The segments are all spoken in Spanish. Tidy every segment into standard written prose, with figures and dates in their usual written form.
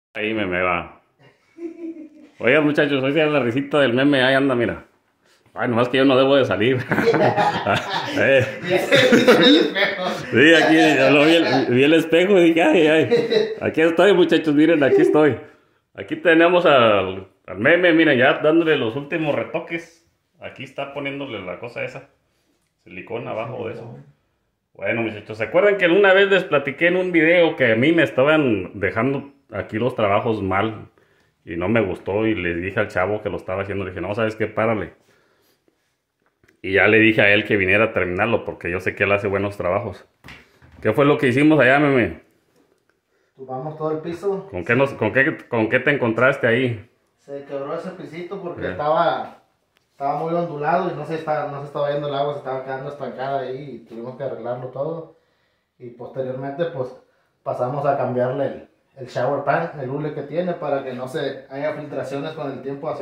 Ahí meme va. Oigan muchachos, hoy se la risita del meme, ahí anda, mira. Ay, nomás que yo no debo de salir. Eh, sí, aquí vi el espejo y dije, ay, ay. Aquí estoy muchachos, miren, aquí estoy. Aquí tenemos al meme, miren, ya dándole los últimos retoques. Aquí está poniéndole la cosa esa. Silicón abajo de eso. Bueno muchachos, ¿se acuerdan que una vez les platiqué en un video que a mí me estaban dejando aquí los trabajos mal? Y no me gustó y le dije al chavo que lo estaba haciendo, le dije, no, ¿sabes qué? Párale. Y ya le dije a él que viniera a terminarlo porque yo sé que él hace buenos trabajos. ¿Qué fue lo que hicimos allá, meme? Tumbamos todo el piso. ¿Con qué te encontraste ahí? Se quebró ese pisito porque estaba muy ondulado y no se estaba yendo el agua, se estaba quedando estancada ahí y tuvimos que arreglarlo todo. Y posteriormente pues pasamos a cambiarle el shower pan, el hule que tiene para que no se haya filtraciones con el tiempo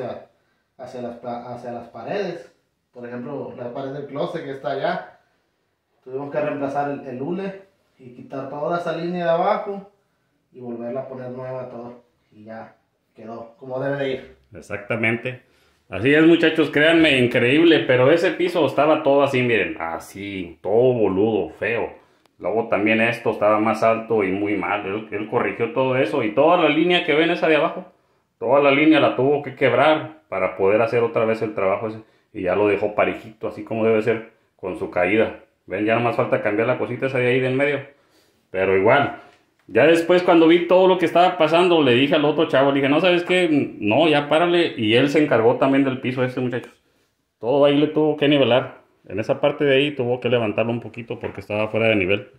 hacia las paredes. Por ejemplo, la pared del closet que está allá, tuvimos que reemplazar el hule y quitar toda esa línea de abajo y volverla a poner nueva todo. Y ya quedó como debe de ir. Exactamente. Así es, muchachos, créanme, increíble, pero ese piso estaba todo así, miren, así, todo boludo, feo. Luego también esto estaba más alto y muy mal. Él corrigió todo eso y toda la línea que ven esa de abajo, toda la línea la tuvo que quebrar para poder hacer otra vez el trabajo ese. Y ya lo dejó parejito, así como debe ser, con su caída. Ven, ya no más falta cambiar la cosita esa de ahí de en medio. Pero igual, ya después cuando vi todo lo que estaba pasando, le dije al otro chavo, le dije, no, ¿sabes qué? No, ya párale. Y él se encargó también del piso este, muchachos. Todo ahí le tuvo que nivelar. En esa parte de ahí tuvo que levantarlo un poquito porque estaba fuera de nivel.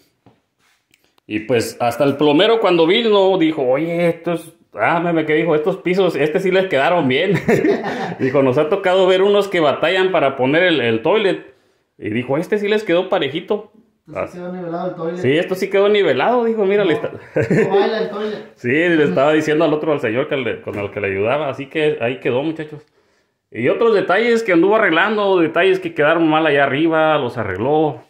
Y pues hasta el plomero cuando vino dijo, oye, estos, meme que dijo, estos pisos, sí les quedaron bien. Dijo, nos ha tocado ver unos que batallan para poner el toilet. Y dijo, sí les quedó parejito. Entonces quedó nivelado el toilet. Sí, esto sí quedó nivelado, dijo, mira, no baila el toilet. Sí, le estaba diciendo al señor con el que le ayudaba, así que ahí quedó, muchachos. Y otros detalles que anduvo arreglando, detalles que quedaron mal allá arriba, los arregló.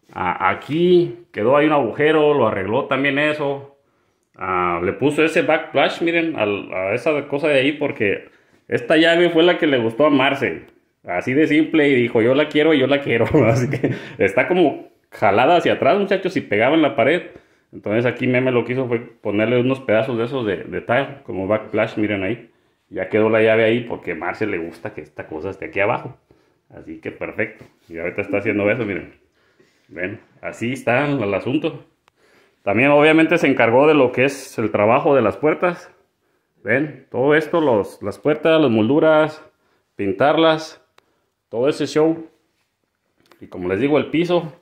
Aquí quedó ahí un agujero, lo arregló también eso. Le puso ese backplash, miren, a esa cosa de ahí, porque esta llave fue la que le gustó a Marce. Así de simple, y dijo, yo la quiero y yo la quiero. Así que está como jalada hacia atrás, muchachos, y pegaba en la pared. Entonces aquí Meme lo que hizo fue ponerle unos pedazos de esos de tile, como backplash, miren ahí. Ya quedó la llave ahí porque a Marce le gusta que esta cosa esté aquí abajo. Así que perfecto. Y ahorita está haciendo eso, miren. Ven, así está el asunto. También obviamente se encargó de lo que es el trabajo de las puertas. Ven, todo esto, las puertas, las molduras, pintarlas, todo ese show. Y como les digo, el piso.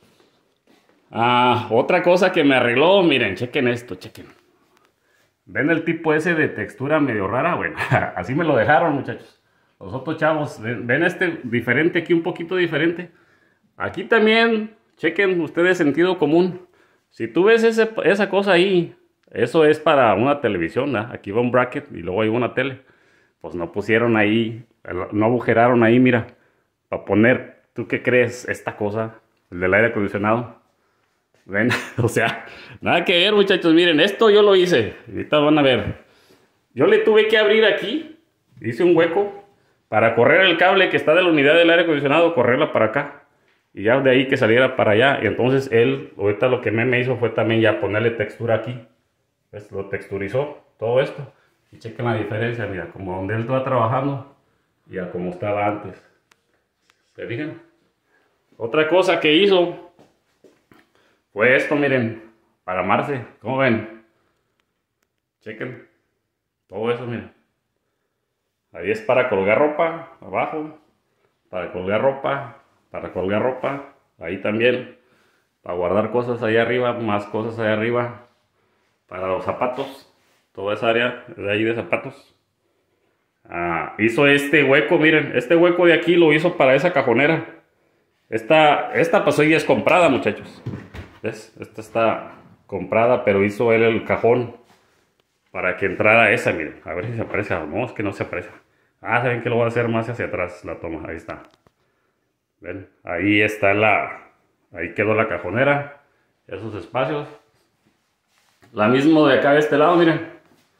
Otra cosa que me arregló, miren, chequen esto, chequen. ¿Ven el tipo ese de textura medio rara? Bueno, así me lo dejaron, muchachos. Los otros chavos, ven este diferente aquí, un poquito diferente. Aquí también, chequen ustedes sentido común. Si tú ves esa cosa ahí, eso es para una televisión, ¿no? Aquí va un bracket y luego hay una tele. Pues no pusieron ahí, no agujeraron ahí, mira, para poner, ¿tú qué crees? Esta cosa, el del aire acondicionado. Ven, o sea, nada que ver, muchachos. Miren, esto yo lo hice. Ahorita van a ver. Yo le tuve que abrir aquí, hice un hueco para correr el cable que está de la unidad del aire acondicionado, correrla para acá. Y ya de ahí que saliera para allá. Y entonces él, ahorita lo que me hizo fue también ya ponerle textura aquí. ¿Ves? Lo texturizó todo esto. Y chequen la diferencia, mira, como donde él estaba trabajando y a como estaba antes. ¿Se fijan? Otra cosa que hizo fue esto, miren, para amarse. ¿Cómo ven? Chequen. Todo eso, miren. Ahí es para colgar ropa, abajo. Para colgar ropa. Para colgar ropa, ahí también, para guardar cosas allá arriba, más cosas allá arriba, para los zapatos, toda esa área de ahí de zapatos. Hizo este hueco, miren, este hueco de aquí lo hizo para esa cajonera. Esta pues hoy es comprada, muchachos. ¿Ves? Esta está comprada, pero hizo él el cajón para que entrara esa, miren, a ver si se aparece. No, es que no se aparece. Saben que lo voy a hacer más hacia atrás la toma, ahí está. ¿Ven? Ahí está ahí quedó la cajonera, esos espacios. La misma de acá de este lado, miren.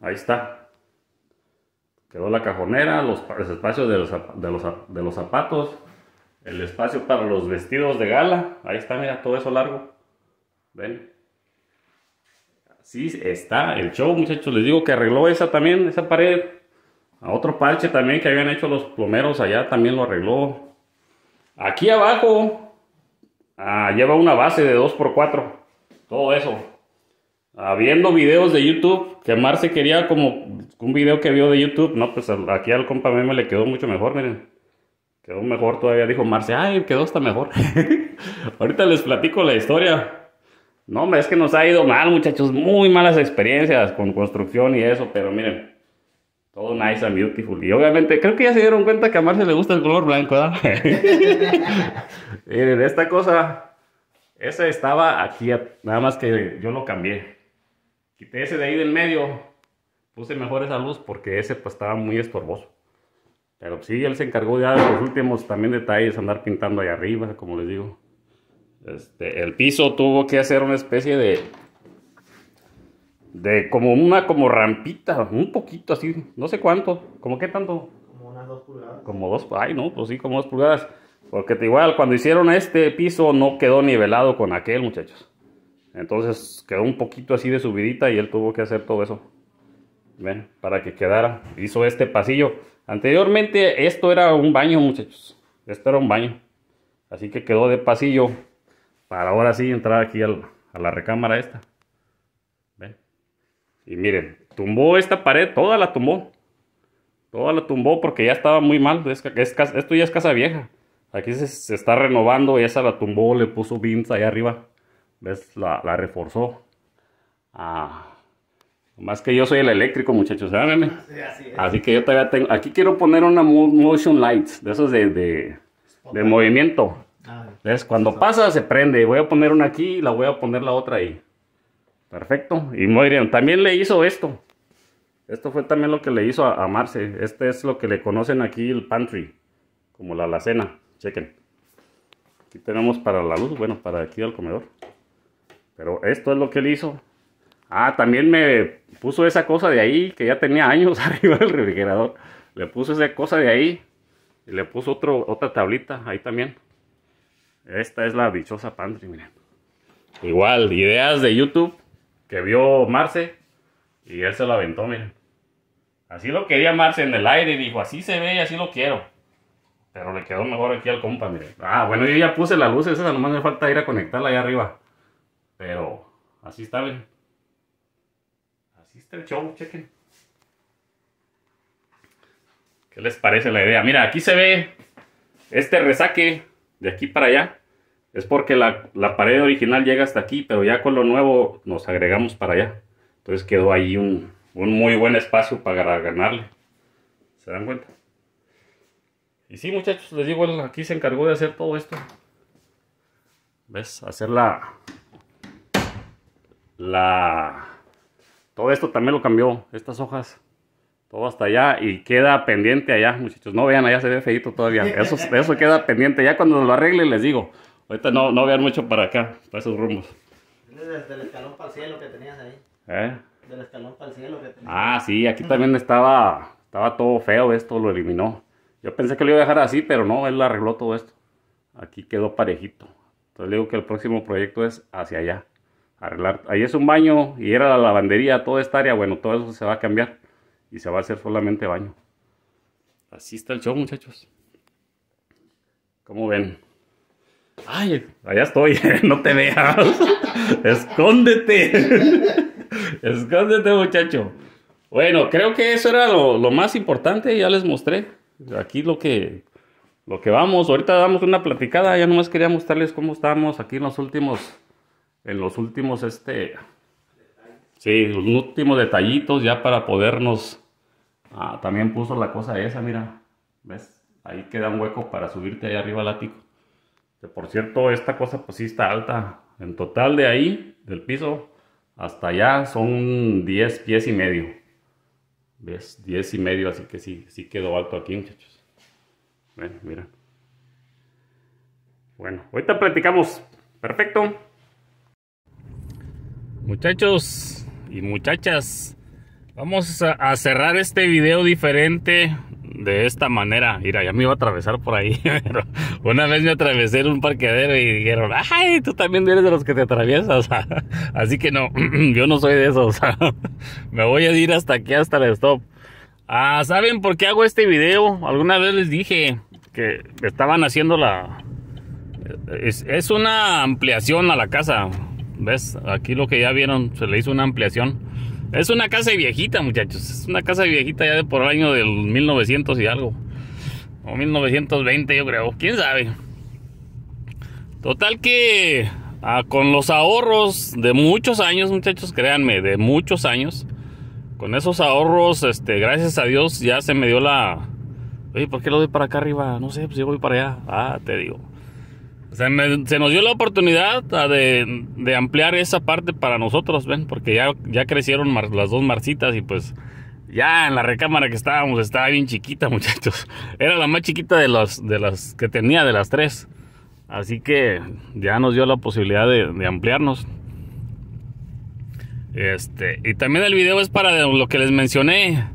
ahí está. Quedó la cajonera, los espacios de los zapatos, el espacio para los vestidos de gala. Ahí está, mira, todo eso largo. ¿Ven? Así está el show, muchachos. Les digo que arregló esa también, esa pared. A otro parche también que habían hecho los plomeros allá también lo arregló. Aquí abajo lleva una base de 2x4. Todo eso. Viendo videos de YouTube, que Marce quería como un video que vio de YouTube. No, pues aquí al compa Meme le quedó mucho mejor, miren. Quedó mejor todavía, dijo Marce. Ay, quedó hasta mejor. Ahorita les platico la historia. No, es que nos ha ido mal, muchachos. Muy malas experiencias con construcción y eso, pero miren. Todo nice and beautiful. Y obviamente, creo que ya se dieron cuenta que a Marce le gusta el color blanco, ¿verdad? Miren, esta cosa, esa estaba aquí, nada más que yo lo cambié. Quité ese de ahí del medio, puse mejor esa luz porque ese pues estaba muy estorboso. Pero sí, él se encargó ya de los últimos también detalles, andar pintando ahí arriba, como les digo. El piso tuvo que hacer una especie de como rampita, un poquito así, no sé cuánto, ¿como qué tanto? Como unas 2 pulgadas. Como 2, ay no, pues sí, como 2 pulgadas. Porque igual cuando hicieron este piso no quedó nivelado con aquel, muchachos. Entonces quedó un poquito así de subidita y él tuvo que hacer todo eso. Ven, para que quedara. Hizo este pasillo. Anteriormente esto era un baño, muchachos. Esto era un baño. Así que quedó de pasillo para ahora sí entrar aquí a la recámara esta. Ven. Y miren, tumbó esta pared, toda la tumbó. Toda la tumbó porque ya estaba muy mal. Esto ya es casa vieja. Aquí se está renovando y esa la tumbó, le puso beams allá arriba. ¿Ves? La reforzó. Más que yo soy el eléctrico, muchachos. ¿Saben? Sí, así es. Así que yo todavía tengo. Aquí quiero poner una motion lights. De esos de movimiento. ¿Ves? Cuando pasa se prende. Voy a poner una aquí y la voy a poner la otra ahí. Perfecto. Y muy bien. También le hizo esto. Esto fue también lo que le hizo a Marce. Este es lo que le conocen aquí el pantry. Como la alacena. Chequen. Aquí tenemos para la luz. Bueno, para aquí al comedor. Pero esto es lo que él hizo. También me puso esa cosa de ahí. Que ya tenía años arriba del refrigerador. Le puso esa cosa de ahí. Y le puso otra tablita. Ahí también. Esta es la dichosa pantry. Miren. Igual. Ideas de YouTube. Que vio Marce. Y él se lo aventó, miren. Así lo quería Marce en el aire y dijo, así se ve y así lo quiero. Pero le quedó mejor aquí al compa, miren. Bueno, yo ya puse la luz esa, nomás me falta ir a conectarla allá arriba. Pero así está, miren. Así está el show, chequen. ¿Qué les parece la idea? Mira, aquí se ve este resaque de aquí para allá. Es porque la pared original llega hasta aquí, pero ya con lo nuevo nos agregamos para allá. Entonces quedó ahí un muy buen espacio para ganarle. ¿Se dan cuenta? Y sí, muchachos, les digo, aquí se encargó de hacer todo esto. ¿Ves? Hacer todo esto también lo cambió. Estas hojas. Todo hasta allá. Y queda pendiente allá, muchachos. No vean, allá se ve feito todavía. Eso queda pendiente. Ya cuando lo arregle les digo. Ahorita no vean mucho para acá. Para esos rumbos. Desde el escalón para el cielo que tenías ahí. Del escalón para el cielo que tenía. Sí, aquí también estaba todo feo, esto lo eliminó. Yo pensé que lo iba a dejar así, pero no, él arregló todo esto. Aquí quedó parejito. Entonces le digo que el próximo proyecto es hacia allá. Arreglar. Ahí es un baño y era la lavandería, toda esta área. Bueno, todo eso se va a cambiar y se va a hacer solamente baño. Así está el show, muchachos. ¿Cómo ven? Ay, allá estoy, no te veas. Escóndete. Escóndete, muchacho. Bueno, creo que eso era lo más importante. Ya les mostré. Aquí lo que vamos. Ahorita damos una platicada. Ya nomás quería mostrarles cómo estábamos aquí en los últimos, sí, los últimos detallitos ya para podernos. También puso la cosa esa, mira. ¿Ves? Ahí queda un hueco para subirte ahí arriba al ático. Que por cierto, esta cosa pues sí está alta. En total de ahí, del piso hasta allá son 10 pies y medio. ¿Ves? 10 y medio, así que sí quedó alto aquí, muchachos. Ven, mira. Bueno, ahorita platicamos. Perfecto. Muchachos y muchachas, Vamos a cerrar este video diferente de esta manera. Mira, ya me iba a atravesar por ahí, pero una vez me atravesé en un parqueadero y dijeron, ay, tú también eres de los que te atraviesas. Así que no, yo no soy de esos. Me voy a ir hasta aquí, hasta el stop. ¿Saben por qué hago este video? Alguna vez les dije que estaban haciendo es una ampliación a la casa. ¿Ves? Aquí lo que ya vieron, se le hizo una ampliación. Es una casa viejita, muchachos. Es una casa viejita ya de por el año del 1900 y algo. O 1920, yo creo. ¿Quién sabe? Total que con los ahorros de muchos años, muchachos, créanme, de muchos años. Con esos ahorros, gracias a Dios, ya se me dio la... Oye, ¿por qué lo doy para acá arriba? No sé, pues yo voy para allá. Te digo. Se nos dio la oportunidad de ampliar esa parte para nosotros, ¿ven? Porque ya crecieron las dos marcitas y pues ya en la recámara que estábamos estaba bien chiquita, muchachos. Era la más chiquita de las que tenía, de las tres. Así que ya nos dio la posibilidad de ampliarnos. Y también el video es para lo que les mencioné.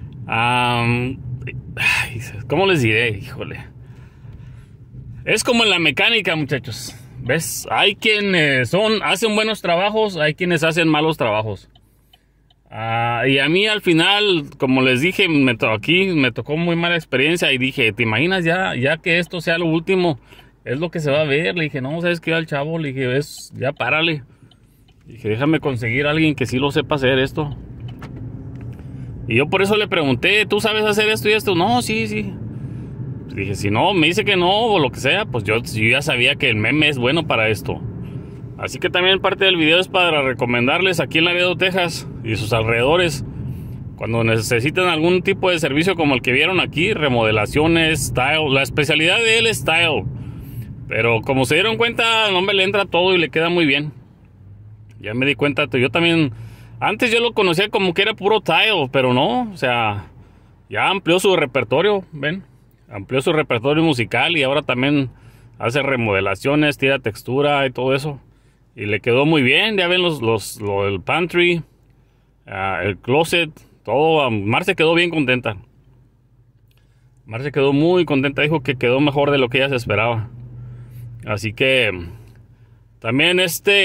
¿Cómo les diré? Híjole. Es como en la mecánica, muchachos. ¿Ves? Hay quienes hacen buenos trabajos, hay quienes hacen malos trabajos. Y a mí al final, como les dije, me tocó muy mala experiencia y dije, ¿te imaginas ya que esto sea lo último? Es lo que se va a ver. Le dije, no, ¿sabes qué? Al chavo, le dije, ya párale. Le dije, déjame conseguir a alguien que sí lo sepa hacer esto. Y yo por eso le pregunté, ¿tú sabes hacer esto y esto? No, sí. Dije, si no, me dice que no o lo que sea, pues yo ya sabía que el meme es bueno para esto. Así que también parte del video es para recomendarles aquí en Laredo, Texas y sus alrededores, cuando necesitan algún tipo de servicio como el que vieron aquí, remodelaciones, style. La especialidad de él es style, pero como se dieron cuenta, el hombre le entra todo y le queda muy bien. Ya me di cuenta, yo también, antes yo lo conocía como que era puro tile, pero no, o sea, ya amplió su repertorio, ¿ven? Amplió su repertorio musical y ahora también hace remodelaciones, tira textura y todo eso. Y le quedó muy bien. Ya ven el pantry, el closet, todo. Mar se quedó bien contenta. Mar se quedó muy contenta. Dijo que quedó mejor de lo que ella se esperaba. Así que también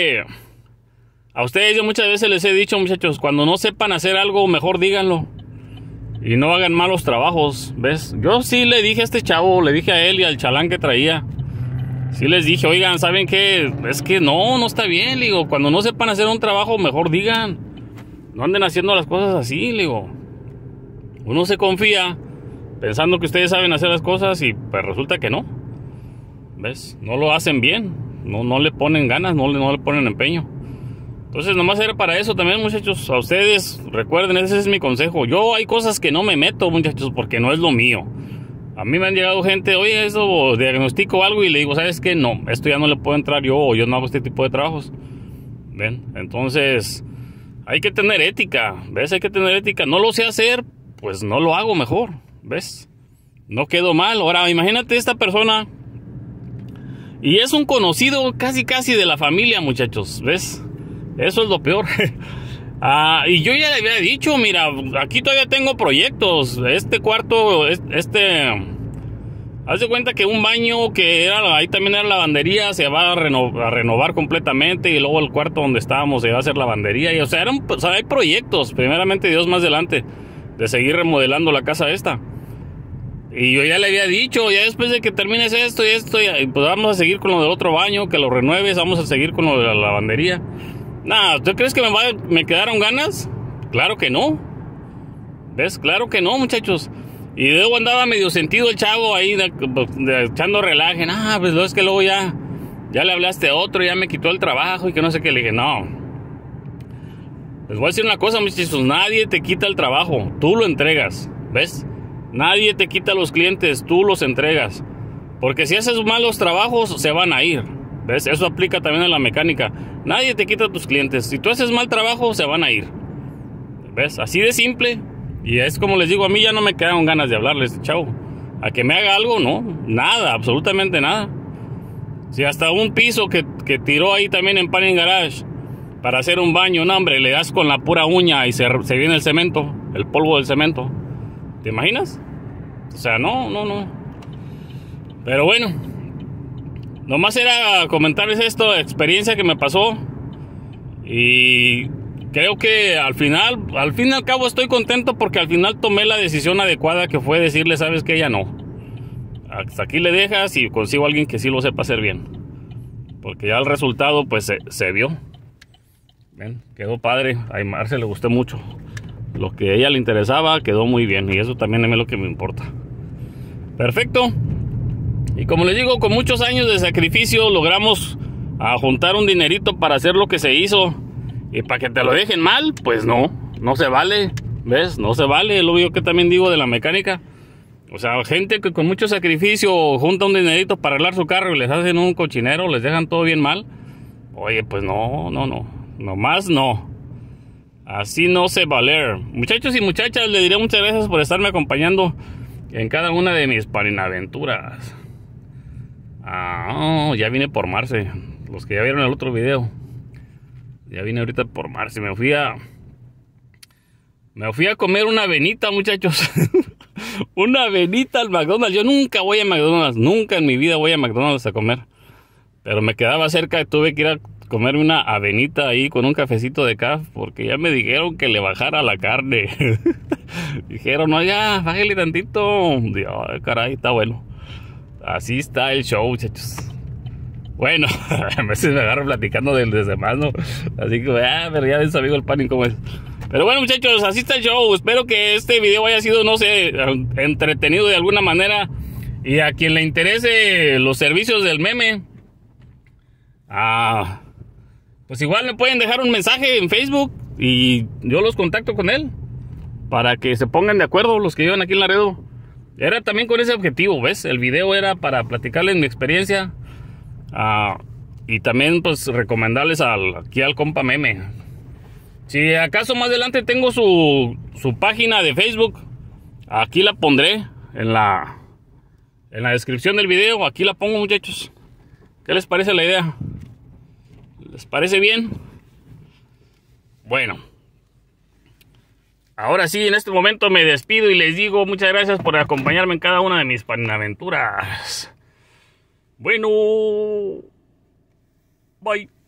a ustedes yo muchas veces les he dicho, muchachos, cuando no sepan hacer algo, mejor díganlo. Y no hagan malos trabajos, ¿ves? Yo sí le dije a este chavo, le dije a él y al chalán que traía. Sí les dije, oigan, ¿saben qué? Es que no está bien, le digo. Cuando no sepan hacer un trabajo, mejor digan. No anden haciendo las cosas así, le digo. Uno se confía pensando que ustedes saben hacer las cosas y pues resulta que no. ¿Ves? No lo hacen bien. No le ponen ganas, no le ponen empeño. Entonces nomás era para eso también, muchachos. A ustedes, recuerden, ese es mi consejo. Yo hay cosas que no me meto, muchachos, porque no es lo mío. A mí me han llegado gente, oye, eso, diagnostico algo y le digo, ¿sabes qué? No, esto ya no le puedo entrar yo o yo no hago este tipo de trabajos. ¿Ven? Entonces, hay que tener ética, ¿ves? Hay que tener ética. No lo sé hacer, pues no lo hago mejor, ¿ves? No quedo mal. Ahora, imagínate esta persona. Y es un conocido casi de la familia, muchachos, ¿ves? Eso es lo peor. Y yo ya le había dicho, mira, aquí todavía tengo proyectos. Este cuarto, haz de cuenta que un baño que ahí también era lavandería, se va a renovar completamente. Y luego el cuarto donde estábamos se va a hacer lavandería. Y o sea, hay proyectos, primeramente Dios más adelante, de seguir remodelando la casa esta. Y yo ya le había dicho, ya después de que termines esto y esto, pues vamos a seguir con lo del otro baño, que lo renueves, vamos a seguir con lo de la lavandería. Nah, ¿tú crees que me quedaron ganas? Claro que no. ¿Ves? Claro que no, muchachos. Y luego andaba medio sentido el chavo ahí, echando relaje. Pues es que luego ya le hablaste a otro, ya me quitó el trabajo y que no sé qué. Le dije, no. Les voy a decir una cosa, muchachos. Nadie te quita el trabajo, tú lo entregas. ¿Ves? Nadie te quita los clientes, tú los entregas. Porque si haces malos trabajos, se van a ir. ¿Ves? Eso aplica también a la mecánica. Nadie te quita tus clientes. Si tú haces mal trabajo, se van a ir. ¿Ves? Así de simple. Y es como les digo, a mí ya no me quedaron ganas de hablarles, chavo. A que me haga algo, no. Nada, absolutamente nada. Si hasta un piso que tiró ahí también en Parking Garage, para hacer un baño. No, hombre, le das con la pura uña y se viene el cemento, el polvo del cemento. ¿Te imaginas? O sea, no. Pero bueno, nomás era comentarles esto, experiencia que me pasó. Y creo que al fin y al cabo estoy contento porque al final tomé la decisión adecuada, que fue decirle, sabes que ya no. Hasta aquí le dejas y consigo a alguien que sí lo sepa hacer bien. Porque ya el resultado pues se vio. Ven, quedó padre. A Marce le gustó mucho. Lo que a ella le interesaba quedó muy bien. Y eso también a mí es lo que me importa. Perfecto. Y como les digo, con muchos años de sacrificio logramos juntar un dinerito para hacer lo que se hizo. Y para que te lo dejen mal, pues no se vale. ¿Ves? No se vale. Es lo que también digo de la mecánica. O sea, gente que con mucho sacrificio junta un dinerito para arreglar su carro y les hacen un cochinero, les dejan todo bien mal. Oye, pues no. Nomás no. Así no se valer. Muchachos y muchachas, les diré muchas gracias por estarme acompañando en cada una de mis paninaventuras. Ya vine por Marce. Los que ya vieron el otro video. Ya vine ahorita por Marce. Me fui a comer una avenita, muchachos. Una avenita al McDonald's. Yo nunca voy a McDonald's. Nunca en mi vida voy a McDonald's a comer. Pero me quedaba cerca y tuve que ir a comerme una avenita ahí con un cafecito de café. Porque ya me dijeron que le bajara la carne. Dijeron, no, ya, bájale tantito. Dios, caray, está bueno. Así está el show, muchachos. Bueno, a veces me agarro platicando del demás, ¿no? Así que, pero ya ves, amigo, el pánico cómo es. Pero bueno, muchachos, así está el show. Espero que este video haya sido, no sé, entretenido de alguna manera. Y a quien le interese los servicios del meme, pues igual me pueden dejar un mensaje en Facebook y yo los contacto con él para que se pongan de acuerdo los que viven aquí en Laredo. Era también con ese objetivo, ¿ves? El video era para platicarles mi experiencia y también pues recomendarles aquí al compa Meme. Si acaso más adelante tengo su página de Facebook, aquí la pondré en la descripción del video. Aquí la pongo, muchachos. ¿Qué les parece la idea? ¿Les parece bien? Bueno, ahora sí, en este momento me despido y les digo muchas gracias por acompañarme en cada una de mis paninaventuras. Bueno, bye.